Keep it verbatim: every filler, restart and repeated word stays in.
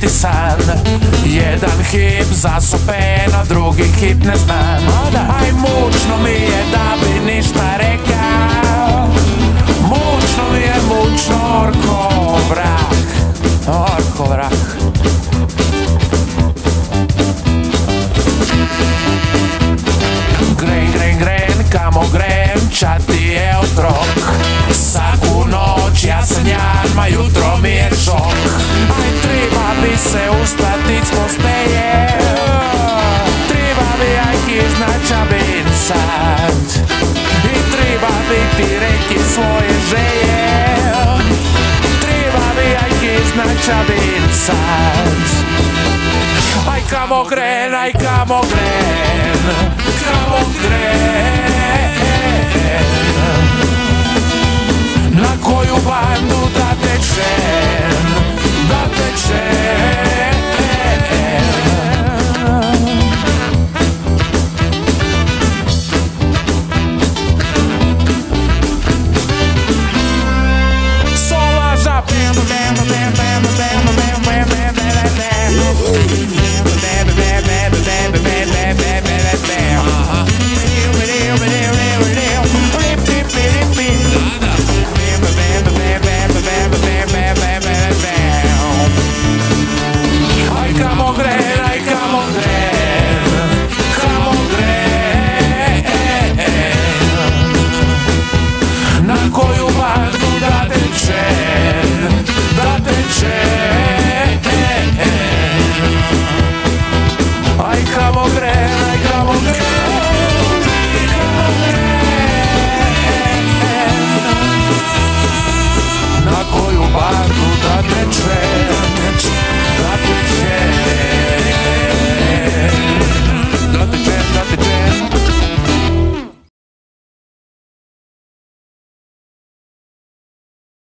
biti san. Jedan hip zasope, na drugi hip ne znam. Aj mučno mi je da bi ništa rekao, mučno mi je, mučno orko vrah, orko vrah. Gren, gren, gren, kamo gren, ča ti je otrok. Svaku noć ja sanjam, ma jutro mi je šok. Aj treba bi se ustati s posteje, treba bi ajki znača bin sad, i treba bi ti reki svoje želje, treba bi ajki znača bin sad. Aj kamo gren, aj kamo gren, kamo gren, na koju bandu da tečem.